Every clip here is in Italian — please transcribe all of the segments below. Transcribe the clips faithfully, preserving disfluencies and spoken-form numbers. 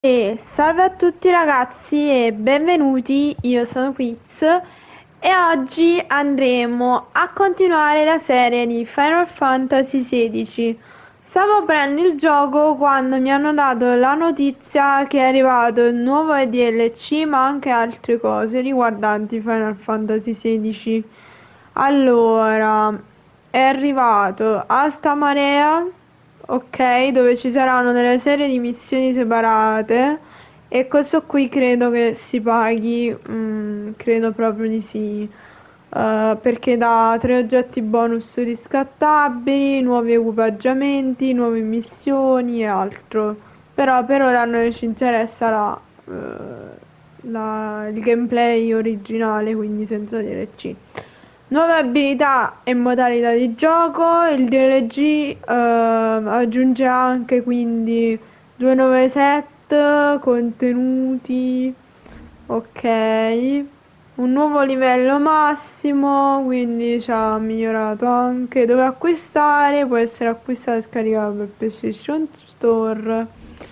E salve a tutti ragazzi e benvenuti, io sono Quiz e oggi andremo a continuare la serie di Final Fantasy sedici. Stavo aprendo il gioco quando mi hanno dato la notizia che è arrivato il nuovo D L C ma anche altre cose riguardanti Final Fantasy sedici. Allora, è arrivato Alta Marea, ok, dove ci saranno delle serie di missioni separate e questo qui credo che si paghi, mm, credo proprio di sì, eh, perché dà tre oggetti bonus riscattabili, nuovi equipaggiamenti, nuove missioni e altro. Però per ora a noi ci interessa la, eh, la- il gameplay originale, quindi senza D L C. Nuove abilità e modalità di gioco, il D L G eh, aggiunge anche quindi due nuove set, contenuti, ok, un nuovo livello massimo, quindi ci ha migliorato anche dove acquistare, può essere acquistato e scaricato per PlayStation Store.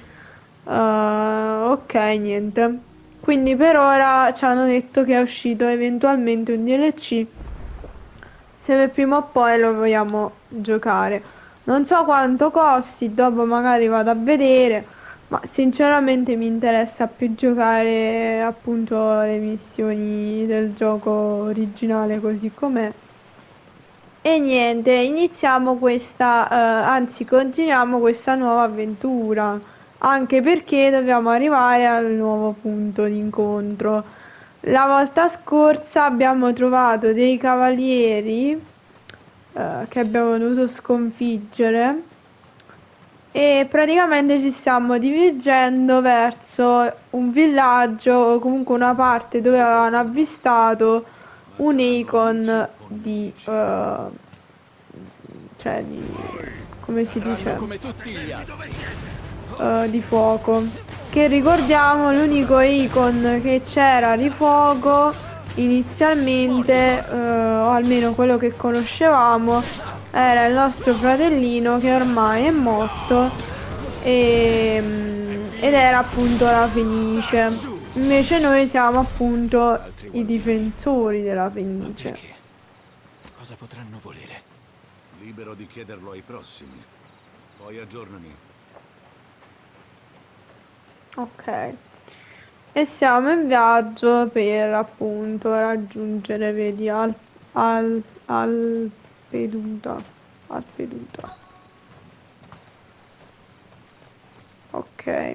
Uh, ok, niente. Quindi per ora ci hanno detto che è uscito eventualmente un D L C se per prima o poi lo vogliamo giocare. Non so quanto costi, dopo magari vado a vedere, ma sinceramente mi interessa più giocare appunto le missioni del gioco originale così com'è. E niente, iniziamo questa, eh, anzi continuiamo questa nuova avventura, anche perché dobbiamo arrivare al nuovo punto di incontro. La volta scorsa abbiamo trovato dei cavalieri eh, che abbiamo dovuto sconfiggere e praticamente ci stiamo dirigendo verso un villaggio o comunque una parte dove avevano avvistato un icon di eh, cioè di come si dice come tutti gli altri. eh, di fuoco, che ricordiamo l'unico icon che c'era di fuoco inizialmente, eh, o almeno quello che conoscevamo, era il nostro fratellino che ormai è morto e, ed era appunto la Fenice. Invece noi siamo appunto i difensori della Ma Fenice. perché? Cosa potranno volere? Libero di chiederlo ai prossimi. Poi aggiornami. Ok. E siamo in viaggio per appunto raggiungere, vedi, al, al, Alpeduta. Alpeduta. Ok.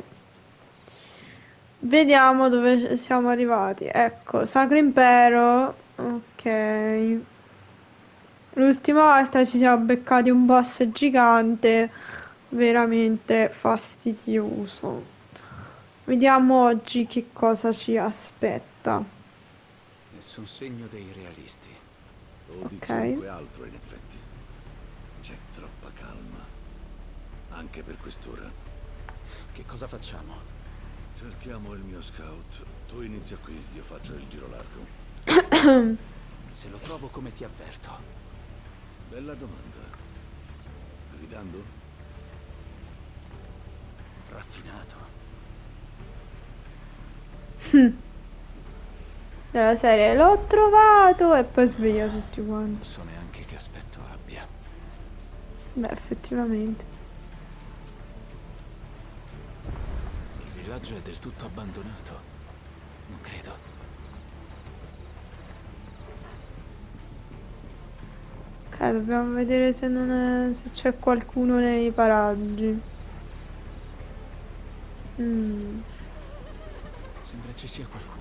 Vediamo dove siamo arrivati. Ecco, Sacro Impero. Ok. L'ultima volta ci siamo beccati un boss gigante, veramente fastidioso. Vediamo oggi che cosa ci aspetta. Nessun segno dei realisti. O di Ok. chiunque altro, in effetti. C'è troppa calma. Anche per quest'ora. Che cosa facciamo? Cerchiamo il mio scout. Tu inizia qui, io faccio il giro largo. Se lo trovo, come ti avverto? Bella domanda. Gridando? Raffinato. Della serie l'ho trovato e poi sveglia tutti Non quanti. so neanche che aspetto abbia. Beh, effettivamente. Il villaggio è del tutto abbandonato. Non credo. Ok, dobbiamo vedere se non è, se c'è qualcuno nei paraggi. Mm. Sembra ci sia qualcuno.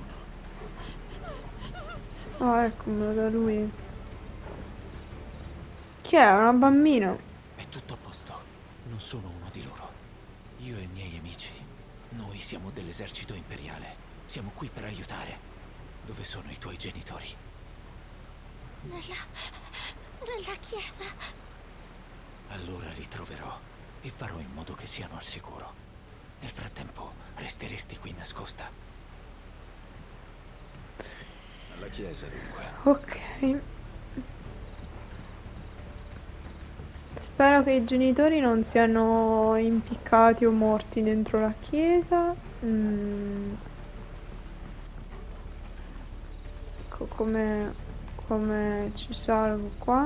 Oh, eccolo da lui. Chi è? Una bambina? È tutto a posto. Non sono uno di loro. Io e i miei amici. Noi siamo dell'esercito imperiale. Siamo qui per aiutare. Dove sono i tuoi genitori? Nella... nella chiesa. Allora li troverò e farò in modo che siano al sicuro. Nel frattempo resteresti qui nascosta. Alla chiesa, dunque. Ok. Spero che i genitori non siano impiccati o morti dentro la chiesa. Mm. Ecco come, come ci salgo qua.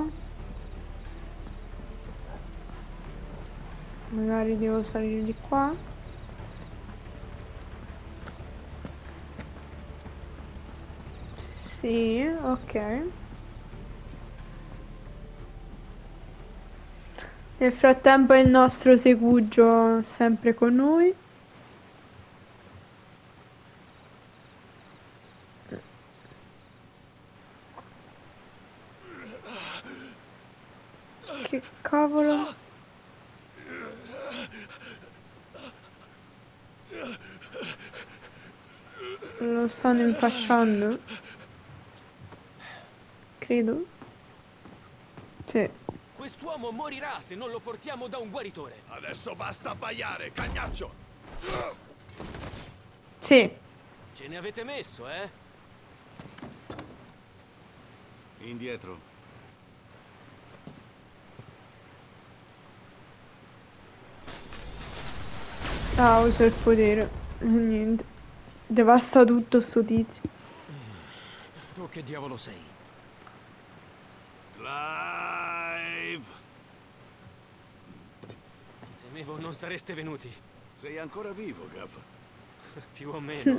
Magari devo salire di qua. Sì, ok. Nel frattempo il nostro Segugio sempre con noi. Che cavolo? Lo stanno infasciando? Credo. Sì. Quest'uomo morirà se non lo portiamo da un guaritore. Adesso basta abbaiare, cagnaccio! Sì. Ce ne avete messo, eh? Indietro. Ah, uso il potere. Niente. Devasta tutto sto tizio. Tu che diavolo sei? Clive! Temevo non sareste venuti. Sei ancora vivo, Gav? Più o meno.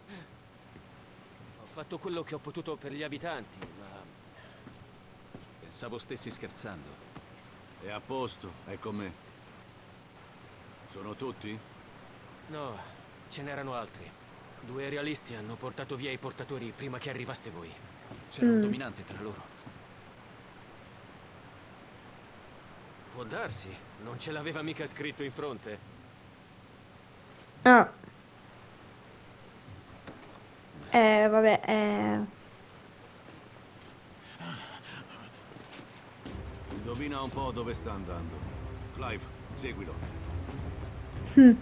Ho fatto quello che ho potuto per gli abitanti, ma... pensavo stessi scherzando. È a posto, è con me. Sono tutti? No, ce n'erano altri. Due realisti hanno portato via i portatori prima che arrivaste voi. C'era un dominante tra loro. Può darsi, non ce l'aveva mica scritto in fronte. Ah. Eh, vabbè, eh... Indovina un po' dove sta andando. Clive, seguilo. Hm.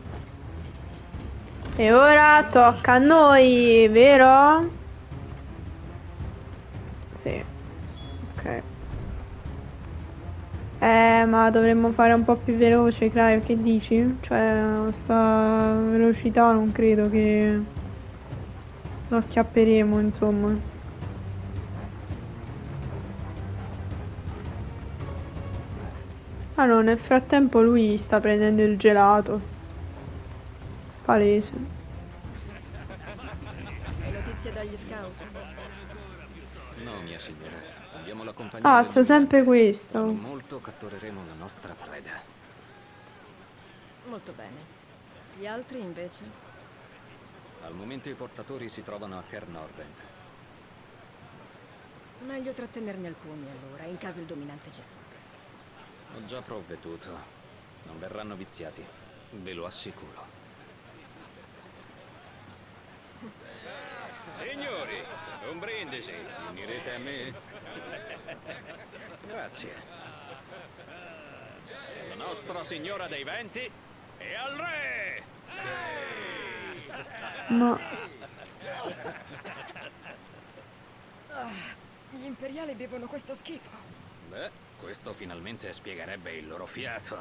E ora tocca a noi, vero? Sì. Ok. Eh, ma dovremmo fare un po' più veloce, Clive, che dici? Cioè, sta velocità non credo che lo acchiapperemo, insomma. Ah no, nel frattempo lui sta prendendo il gelato. Palese. Hai notizie dagli scout? No, mia signora. Abbiamo la compagnia. Ah, del sta sempre dominante. questo. Non molto cattureremo la nostra preda. Molto bene. Gli altri invece? Al momento i portatori si trovano a Caernarvon. Meglio trattenerne alcuni allora, in caso il dominante ci sfugga. Ho già provveduto. Non verranno viziati. Ve lo assicuro. Signori, un brindisi. Unirete a me? Grazie. La Nostra Signora dei Venti e al re! Ma... Ah, gli imperiali bevono questo schifo. Beh, questo finalmente spiegherebbe il loro fiato.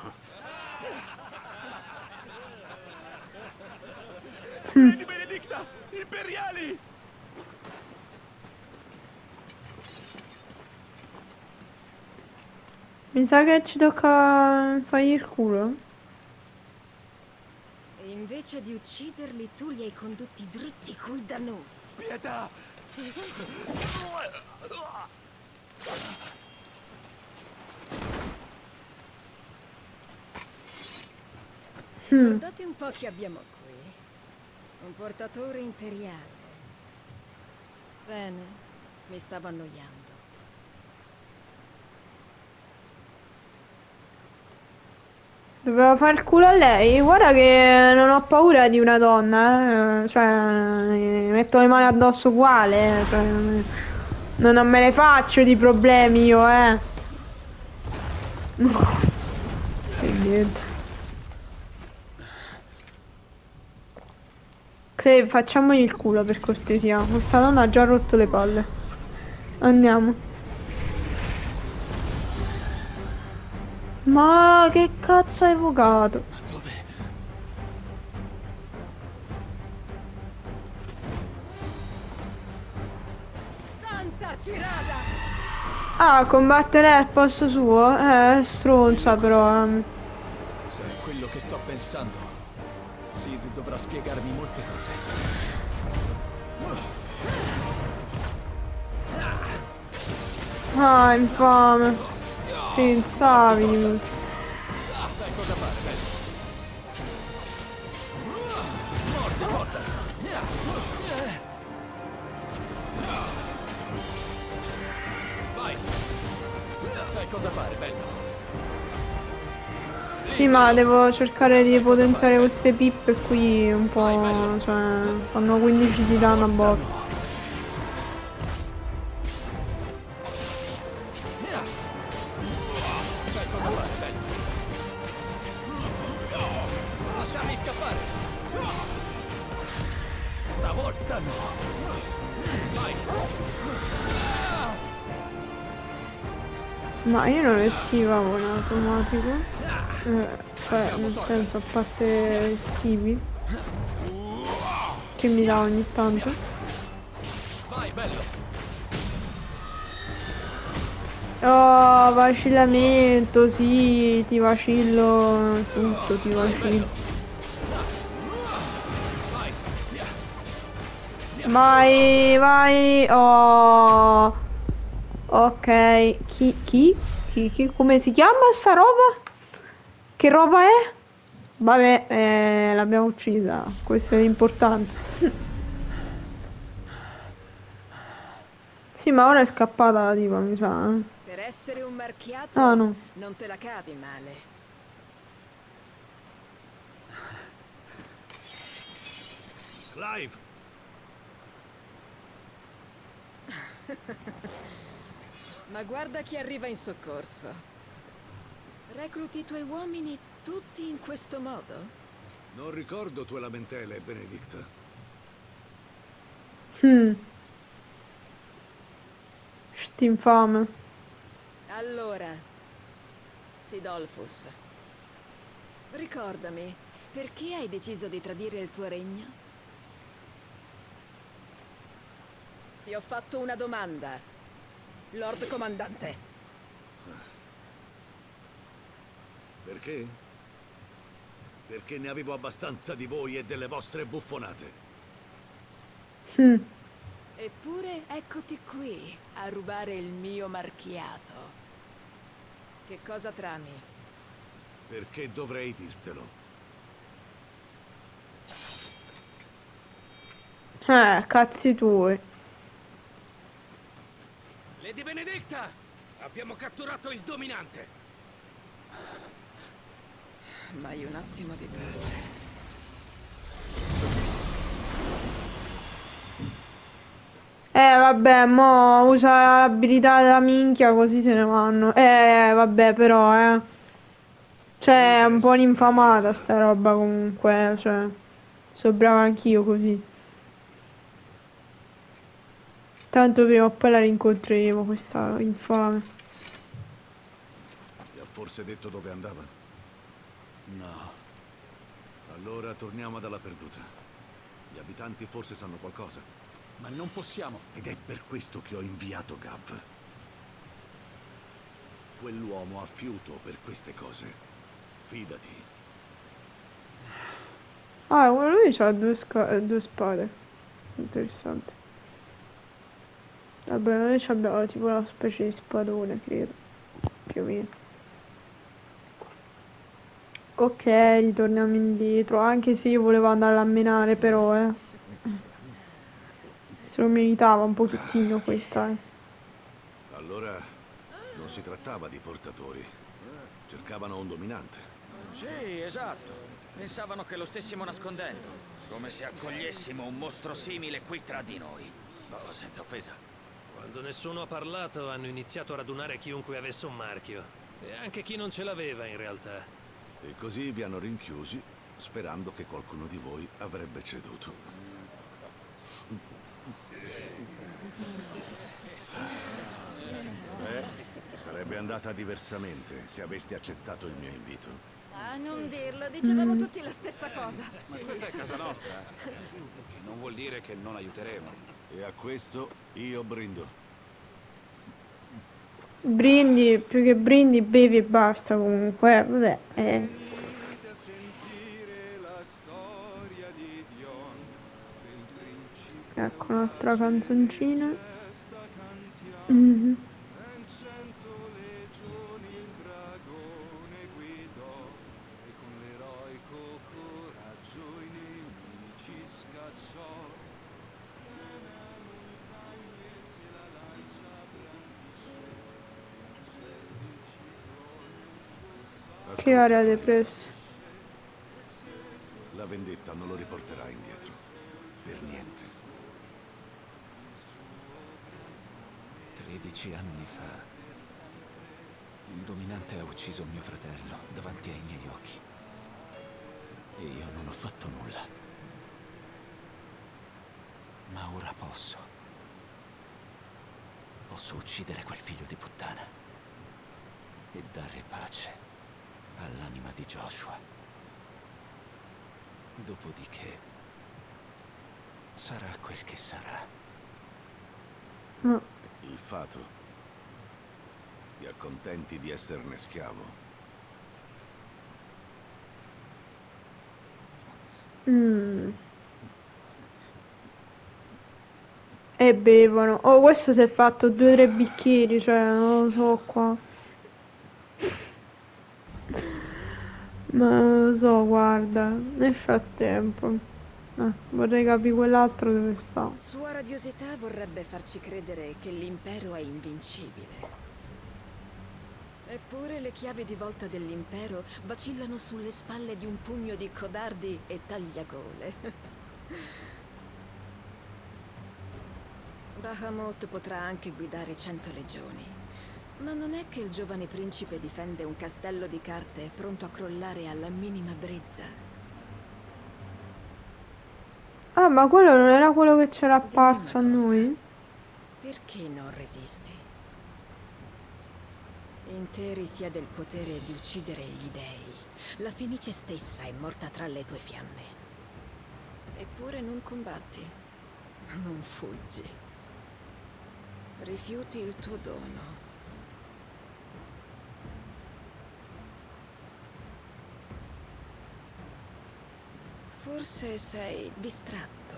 Lady Benedicta! Imperiali! Mi sa che ci tocca fargli il culo. E invece di ucciderli, tu li hai condotti dritti qui da noi. Pietà! Guardate un po' chi abbiamo qui. Un portatore imperiale. Bene, mi stavo annoiando. Doveva fare il culo a lei. Guarda che non ho paura di una donna, eh. Cioè, mi metto le mani addosso uguale, eh. Cioè, non me ne faccio di problemi io, eh. E niente. Clay, facciamogli il culo per cortesia. Questa donna ha già rotto le palle. Andiamo. Ma che cazzo hai evocato? Ma dove? Pensaci, Rada! Ah, combatte lei al posto suo? Eh, stronza però. ehm. Se è quello che sto pensando, Sid dovrà spiegarmi molte cose. Ah, infame. Pensavi. Sai cosa fare, bello? Mordi, morda! Vai! Sai cosa fare, bello? Sì, ma devo cercare di potenziare queste pippe qui un po', cioè, fanno quindici di danno a botta. Sai cosa fare, bello? Non lasciarmi scappare! Stavolta no! Vai! Ma io non le schivavo in automatico. Eh, cioè, nel senso, a parte schivi. Che mi dà ogni tanto. Vai, bello! Oh, vacillamento, sì, ti vacillo. Tutto ti vacillo. Vai, vai. Oh. Ok. Chi? Chi? Chi? Chi? Come si chiama sta roba? Che roba è? Vabbè, eh, l'abbiamo uccisa. Questo è importante. Sì, ma ora è scappata la tipa, mi sa. Eh. Per essere un marchiato, Ah, no. non te la cavi male. Clive! Ma guarda chi arriva in soccorso. Recluti i tuoi uomini tutti in questo modo? Non ricordo tue lamentele, Benedicta. Hmm. St'infame. Allora, Sidolfus, ricordami, perché hai deciso di tradire il tuo regno? Ti ho fatto una domanda, Lord Comandante. Perché? Perché ne avevo abbastanza di voi e delle vostre buffonate. Hmm. Eppure eccoti qui, a rubare il mio marchiato. Che cosa trami? Perché dovrei dirtelo? Eh, cazzi tuoi. Lady Benedicta! Abbiamo catturato il dominante! Mai un attimo di pace. Eh, vabbè, mo usa l'abilità della minchia così se ne vanno. Eh, vabbè, però, eh. Cioè, è un po' un'infamata sta roba comunque, cioè. Sono brava anch'io così. Tanto prima o poi la rincontreremo, questa infame. Ti ha forse detto dove andava? No. Allora torniamo dalla perduta. Gli abitanti forse sanno qualcosa. Ma non possiamo. Ed è per questo che ho inviato Gav. Quell'uomo ha fiuto per queste cose. Fidati. Ah, quello lì c'ha due, sca- due spade. Interessante. Vabbè, noi abbiamo tipo una specie di spadone, credo. Più o meno. Ok, ritorniamo indietro. Anche se io volevo andare a menare, però, eh. Se lo meritava un pochettino questa, eh. Allora non si trattava di portatori. Cercavano un dominante. Sì, esatto. Pensavano che lo stessimo nascondendo. Come se accogliessimo un mostro simile qui tra di noi. Oh, senza offesa. Quando nessuno ha parlato, hanno iniziato a radunare chiunque avesse un marchio. E anche chi non ce l'aveva, in realtà. E così vi hanno rinchiusi, sperando che qualcuno di voi avrebbe ceduto. Beh, sarebbe andata diversamente se aveste accettato il mio invito. Ah, non dirlo, dicevamo tutti la stessa cosa. Ma questa è casa nostra. Che non vuol dire che non aiuteremo. E a questo io brindo. Brindi, più che brindi, bevi e basta comunque, eh, vabbè. Eh. Ecco un'altra canzoncina. Mhm. Che area depressa. La vendetta non lo riporterà indietro. Per niente. Tredici anni fa, un dominante ha ucciso mio fratello davanti ai miei occhi. E io non ho fatto nulla. Ma ora posso. Posso uccidere quel figlio di puttana. E dare pace all'anima di Joshua. Dopodiché sarà quel che sarà. No. Il fato. Ti accontenti di esserne schiavo? Mm. E bevono. Oh, questo si è fatto due o tre bicchieri, cioè, non lo so qua. Ma non lo so, guarda, nel frattempo. Eh, vorrei capire quell'altro dove sta. Sua radiosità vorrebbe farci credere che l'impero è invincibile. Eppure le chiavi di volta dell'impero vacillano sulle spalle di un pugno di codardi e tagliagole. Bahamut potrà anche guidare cento legioni, ma non è che il giovane principe difende un castello di carte pronto a crollare alla minima brizza. Ah, ma quello non era quello che c'era apparso a Dimmi una cosa. noi? Perché non resisti? In te risiede il potere di uccidere gli dei. La Fenice stessa è morta tra le tue fiamme. Eppure non combatti. Non fuggi. Rifiuti il tuo dono. Forse sei distratto.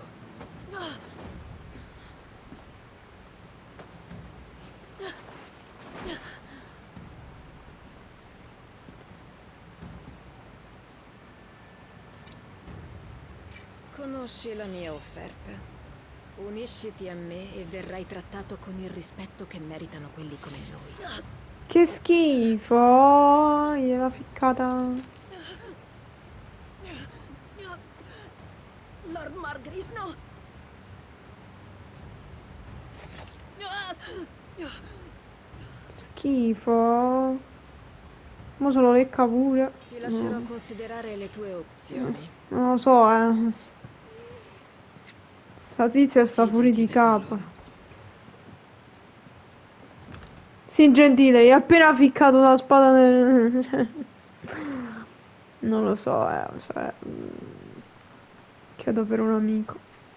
Conosci la mia offerta. Unisciti a me e verrai trattato con il rispetto che meritano quelli come noi. Che schifo! Gliela ficcata. Lord Margris, no! Schifo. Mo se lo lecca pure. Ti lascerò considerare le tue opzioni. Non lo so, eh. Sta tizia sta Sii fuori di gentile con capo. loro. Sì, gentile, gli ha appena ficcato la spada nel... Non lo so, eh, cioè... mm, Chiedo per un amico.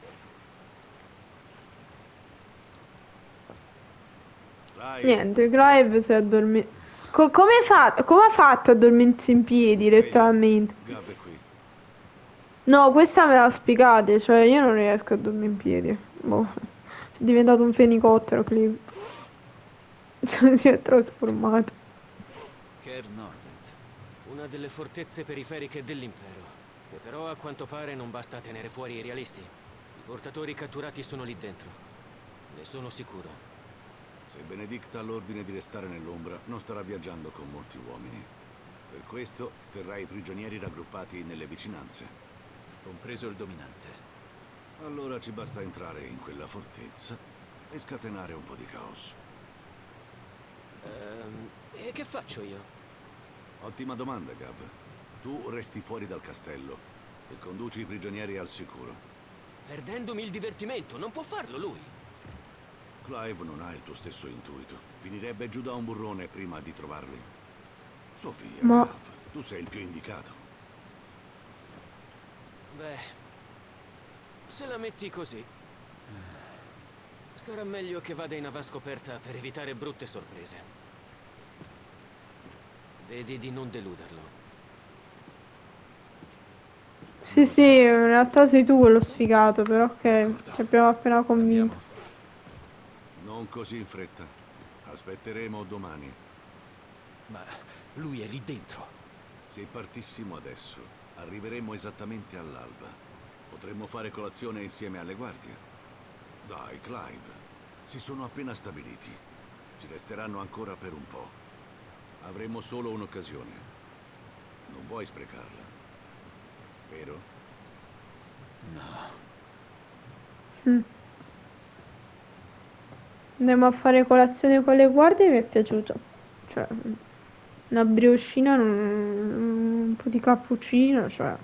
Clive, Niente, Clive si è addormentato. Co- come fa- come ha fatto a dormirsi in piedi, letteralmente? Gav è qui. No, questa me la spiegate, cioè io non riesco a dormire in piedi. Boh, è diventato un fenicottero, Clive. Cioè, si è trasformato. Caer Norvent, una delle fortezze periferiche dell'impero, che però a quanto pare non basta a tenere fuori i realisti. I portatori catturati sono lì dentro. Ne sono sicuro. Se Benedicta ha l'ordine di restare nell'ombra, non starà viaggiando con molti uomini. Per questo terrà i prigionieri raggruppati nelle vicinanze. Compreso il dominante. Allora ci basta entrare in quella fortezza e scatenare un po' di caos. Ehm, e che faccio io? Ottima domanda, Gav. Tu resti fuori dal castello e conduci i prigionieri al sicuro. Perdendomi il divertimento, non può farlo lui. Clive non ha il tuo stesso intuito. Finirebbe giù da un burrone prima di trovarli. Sofia, Ma- Gav, tu sei il più indicato. Beh, se la metti così, sarà meglio che vada in ava scoperta per evitare brutte sorprese. Vedi di non deluderlo. Sì, sì, in realtà sei tu quello sfigato, però ok, D'accordo. ti abbiamo appena convinto. Andiamo. Non così in fretta. Aspetteremo domani. Ma lui è lì dentro. Se partissimo adesso, arriveremmo esattamente all'alba. Potremmo fare colazione insieme alle guardie. Dai, Clive. Si sono appena stabiliti. Ci resteranno ancora per un po'. Avremo solo un'occasione. Non vuoi sprecarla, vero? No. Mm. Andiamo a fare colazione con le guardie, mi è piaciuto. Cioè, una brioscina, un, un po' di cappuccino, cioè,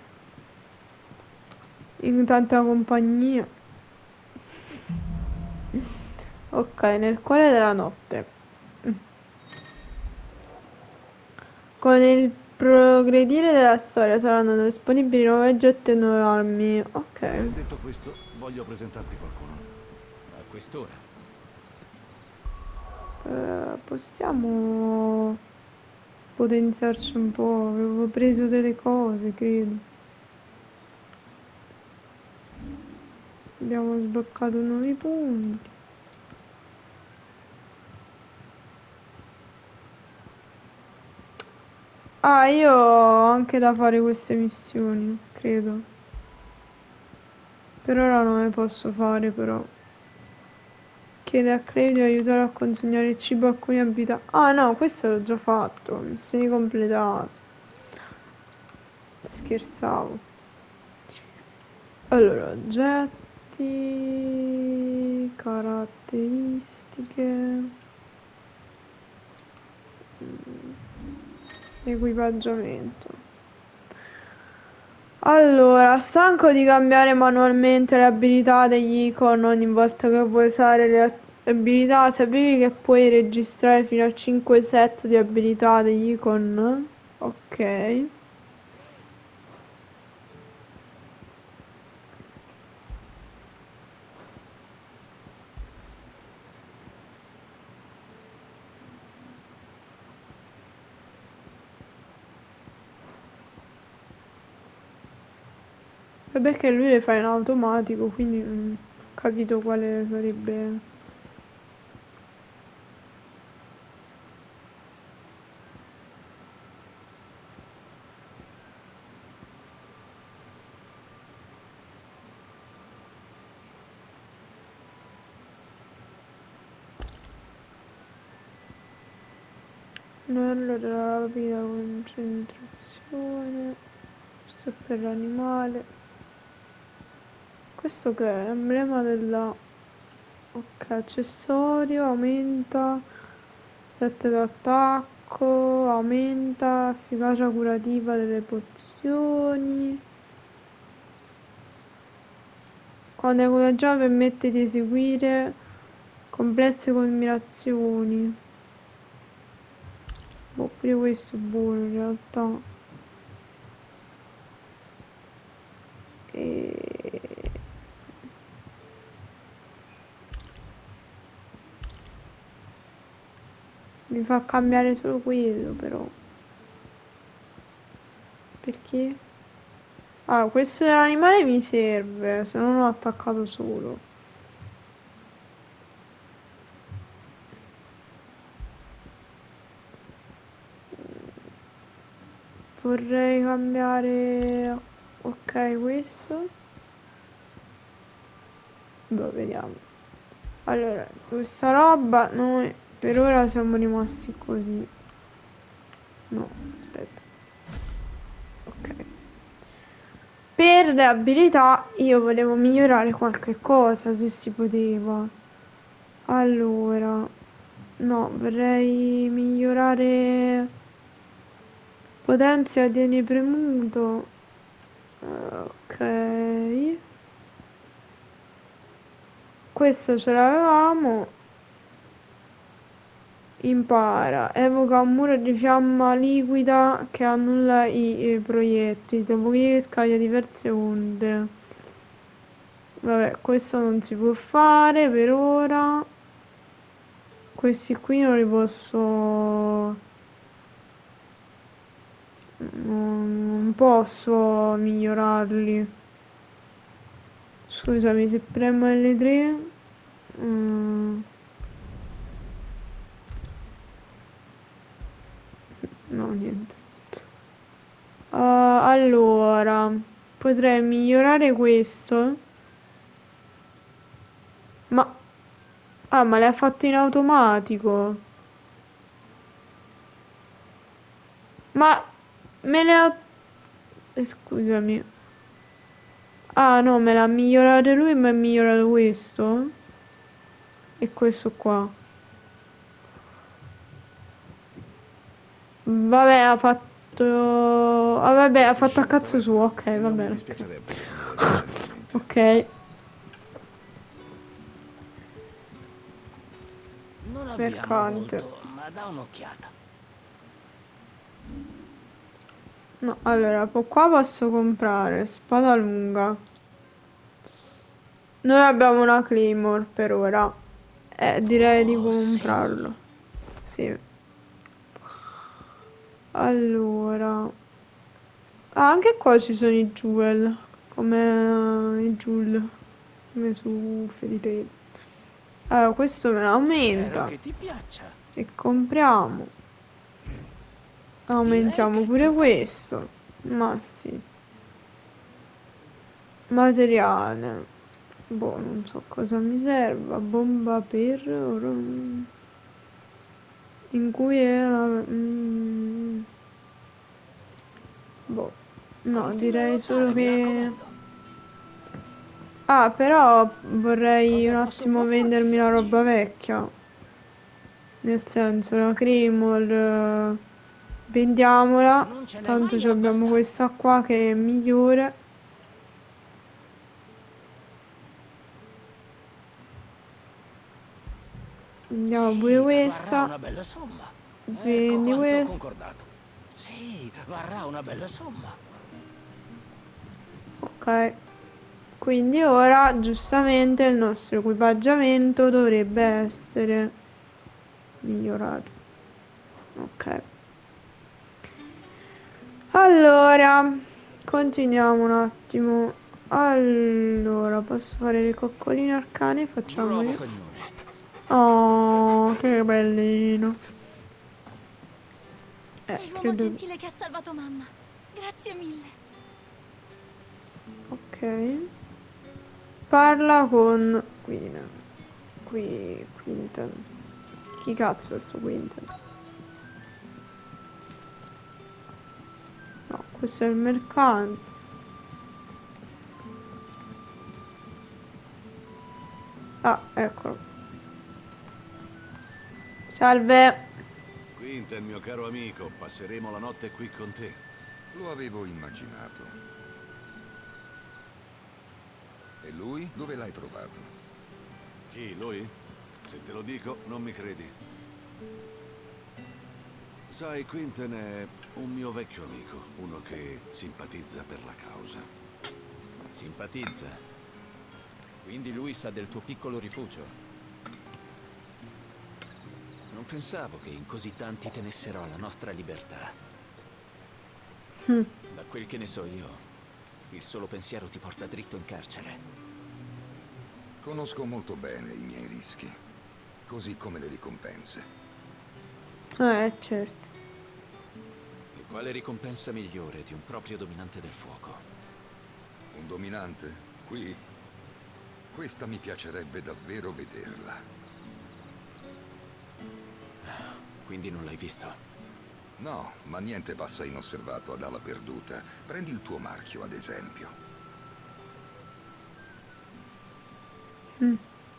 in tanta compagnia. Ok, nel cuore della notte. Con il progredire della storia saranno disponibili nuovi oggetti e nuove armi. Ok. Eh, detto questo, voglio presentarti qualcuno. A quest'ora. Eh, possiamo potenziarci un po'. Avevo preso delle cose, credo. Abbiamo sbloccato nuovi punti. Ah, io ho anche da fare queste missioni, credo. Per ora non le posso fare, però. Chiede a Clay di aiutare a consegnare il cibo a alcuni abitanti. Ah no, questo l'ho già fatto. Missioni completate. Scherzavo. Allora, oggetti, caratteristiche, mm, equipaggiamento. Allora, stanco di cambiare manualmente le abilità degli icon ogni volta che vuoi usare le abilità, sapevi che puoi registrare fino a cinque set di abilità degli icon? Ok. Vabbè che lui le fa in automatico, quindi non ho capito quale sarebbe. Anello della rapida concentrazione. Questo è per l'animale. Questo che è? Emblema della. Ok, accessorio, aumenta sette d'attacco, aumenta efficacia curativa delle pozioni. Quando equipaggiato permette di eseguire complesse combinazioni. Boh, pure questo è buono in realtà. E... mi fa cambiare solo quello però. Perché? Ah, questo dell'animale mi serve, se no l'ho attaccato solo. Vorrei cambiare. Ok, questo. Boh, vediamo. Allora, questa roba noi per ora siamo rimasti così. No, aspetta. Ok. Per le abilità io volevo migliorare qualche cosa, se si poteva. Allora, no, vorrei migliorare potenzia tieni premuto. Ok. Questo ce l'avevamo. Impara. Evoca un muro di fiamma liquida che annulla i, i proiettili. Dopodiché scaglia diverse onde. Vabbè, questo non si può fare per ora. Questi qui non li posso Non posso migliorarli. Scusami, se premo L tre. Mm, no, niente. Uh, allora, potrei migliorare questo. Ma... Ah, ma l'ha fatto in automatico. Ma... Me le ha... eh, scusami. Ah, no, me l'ha migliorato lui, ma ha migliorato questo. E questo qua. Vabbè, ha fatto... Ah, vabbè, ha fatto a cazzo suo. Ok, E va non mi bene. dispiacerebbe dormire decentemente. Ok. Non abbiamo Mercante. molto, ma da un'occhiata. No, allora, po- qua posso comprare spada lunga. Noi abbiamo una Claymore per ora. Eh, direi di Oh, comprarlo. Sì. Allora. Ah, anche qua ci sono i jewel. Come i jewel. Come su Fairy Tail. Allora, questo me Spero l'aumenta. che ti piaccia. E compriamo. Aumentiamo pure questo. Ma sì. Materiale. Boh, non so cosa mi serva. Bomba per... ora non- in cui era... mm, boh. No, Continua a direi solo lottare, mi che... raccomando. Ah, però vorrei Cosa un posso attimo proporti vendermi la oggi? roba vecchia. Nel senso, la Claymore... eh, vendiamola. Non ce n'è Tanto mai ci abbiamo abbastanza. questa qua che è migliore. Vendiamo pure Sì, varrà questa. una bella somma. Ecco Vendi quanto questa. concordato. Sì, varrà una bella somma. Ok. Quindi ora, giustamente, il nostro equipaggiamento dovrebbe essere migliorato. Ok. Allora, continuiamo un attimo. Allora, posso fare le coccoline arcane? Bravo Facciamole. cagnone. Oh, che bellino. Eh, Sei l'uomo credo... gentile che ha salvato mamma. Grazie mille. Ok. Parla con Queen. Qui, Quinten. Chi cazzo è sto Quinten? No, questo è il mercante. Ah, eccolo. Salve. Quinten, mio caro amico, passeremo la notte qui con te. Lo avevo immaginato. E lui? Dove l'hai trovato? Chi, lui? Se te lo dico, non mi credi. Sai, Quinten è un mio vecchio amico, uno che simpatizza per la causa. Simpatizza. Quindi lui sa del tuo piccolo rifugio. Non pensavo che in così tanti tenessero alla nostra libertà. Mm. Da quel che ne so io, il solo pensiero ti porta dritto in carcere. Conosco molto bene i miei rischi, così come le ricompense. Eh, certo. E quale ricompensa migliore di un proprio dominante del fuoco? Un dominante? Qui? Questa mi piacerebbe davvero vederla. Quindi non l'hai visto? No, ma niente passa inosservato ad ala perduta. Prendi il tuo marchio, ad esempio. Mm.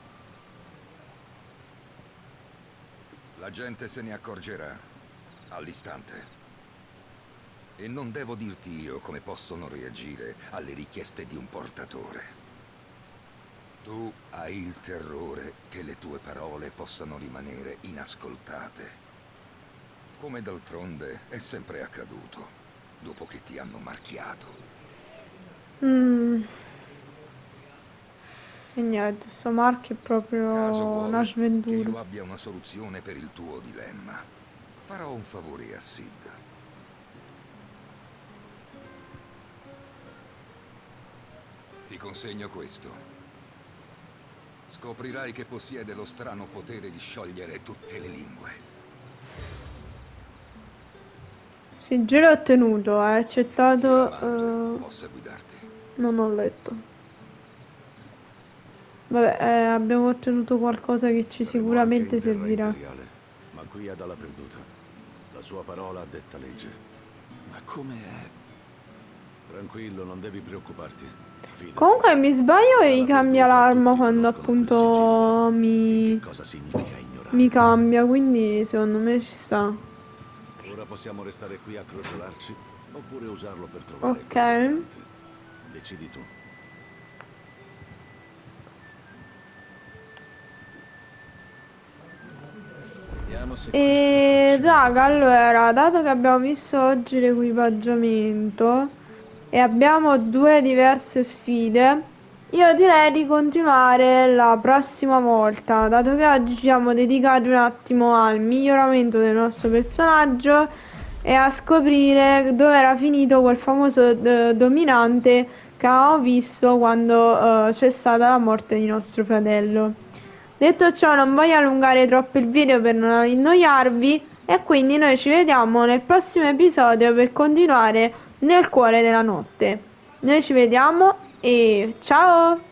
La gente se ne accorgerà all'istante. E non devo dirti io come possono reagire alle richieste di un portatore. Tu hai il terrore che le tue parole possano rimanere inascoltate. Come d'altronde è sempre accaduto, dopo che ti hanno marchiato. Mm. E niente, sto marchio è proprio Caso una vuole che sventura. io abbia una soluzione per il tuo dilemma. Farò un favore a Sid. Ti consegno questo. Scoprirai che possiede lo strano potere di sciogliere tutte le lingue. Sigillo ottenuto, hai accettato... Uh... Possa guidarti. Non ho letto. Vabbè, eh, abbiamo ottenuto qualcosa che ci Saremo sicuramente anche in terra servirà. imperiale, ma qui è dalla perduta. La sua parola detta legge. Ma come è? Tranquillo, non devi preoccuparti. Fidati. Comunque mi sbaglio e cambia l'arma quando appunto mi... Cosa significa ignorare? mi cambia, quindi secondo me ci sta. Ora possiamo restare qui a crogiolarci oppure usarlo per trovare il Ok. comandante. Decidi tu. Vediamo se E raga, allora, dato che abbiamo visto oggi l'equipaggiamento e abbiamo due diverse sfide, io direi di continuare la prossima volta, dato che oggi ci siamo dedicati un attimo al miglioramento del nostro personaggio e a scoprire dove era finito quel famoso eh, dominante che avevamo visto quando eh, c'è stata la morte di nostro fratello. Detto ciò, non voglio allungare troppo il video per non annoiarvi e quindi noi ci vediamo nel prossimo episodio per continuare nel cuore della notte. Noi ci vediamo e ciao!